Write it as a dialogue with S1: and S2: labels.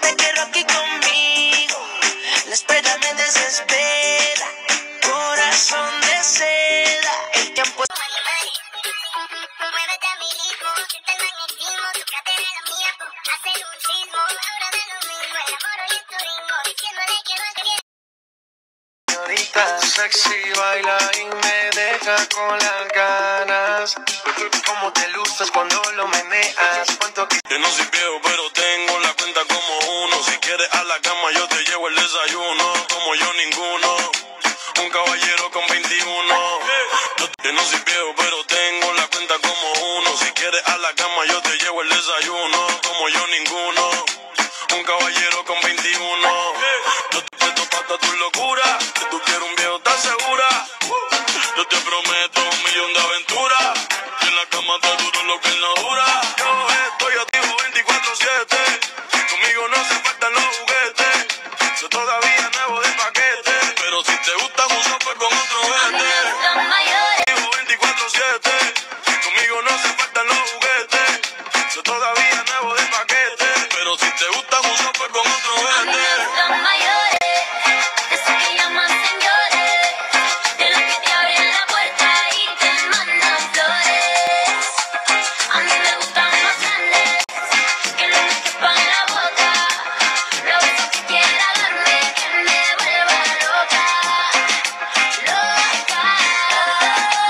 S1: te quiero aquí conmigo. La espera me desespera. Corazón de seda. El tiempo es...
S2: Muévete a mi ritmo, siente el magnetismo, tu cadera es la mía, hacen un sismo, ahora da lo mismo, el amor y el turismo, diciéndole que va que viene.
S3: Señorita sexy baila y me deja con las ganas. Cómo te luces cuando lo meneas. Cuánto que
S4: Yo no soy viejo, pero tengo la cuenta como uno. Si quieres a la cama, yo te llevo el desayuno. Como yo ninguno, un caballero con 21. Yo no soy viejo, pero tengo la cuenta como uno. Si quieres a la cama, yo te llevo el desayuno. Como yo ninguno, un caballero con 21. Yo te presto para tu locura. Que tú quieres un viejo tan segura. Yo te prometo 1.000.000 de aventuras. Que en la cama te duro lo que él no dura. Yo estoy activo 24/7. Conmigo no se faltan los juguetes. Soy todavía nuevo de paquete. Pero si te gusta mucho, pues con otro vete.